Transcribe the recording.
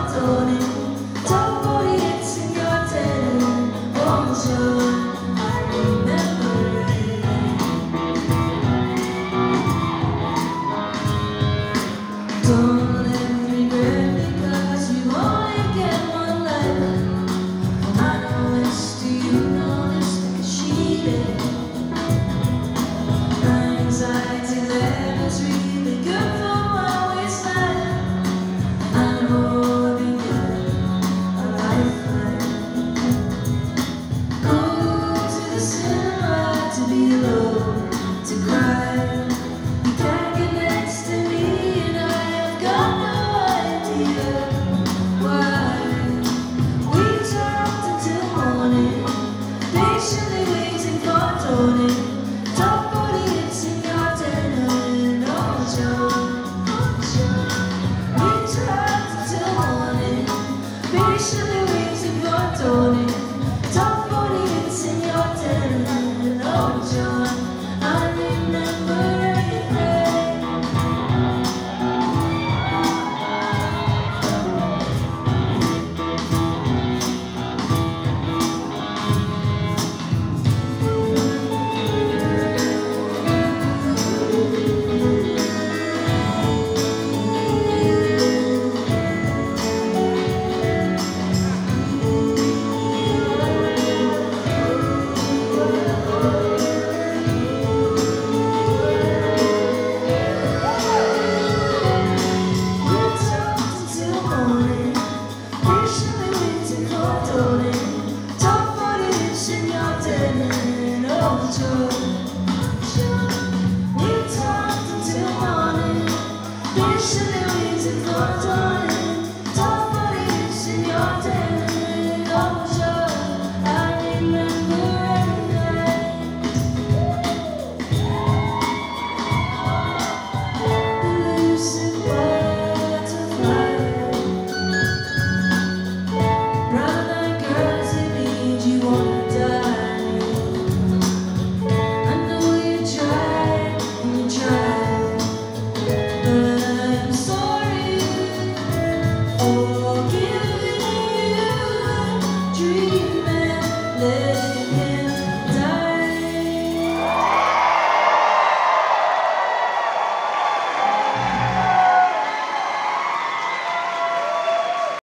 Don't let me regret because you only get one life. I know it's do you know this because she did. Anxiety level's really good for my waistline. I know I'll be good, a lifeline. Go to the cinema to be alone, to cry. You can't get next to me and I have got no idea why. We talked until morning, patiently waiting for dawning. Top 40 hits in your dinner, oh Joe, oh Joe. We talked until morning, patiently waiting for dawning. Top 40 hits in your dinner, oh Joe. I remember everything. We talked until morning, patiently waiting for dawn.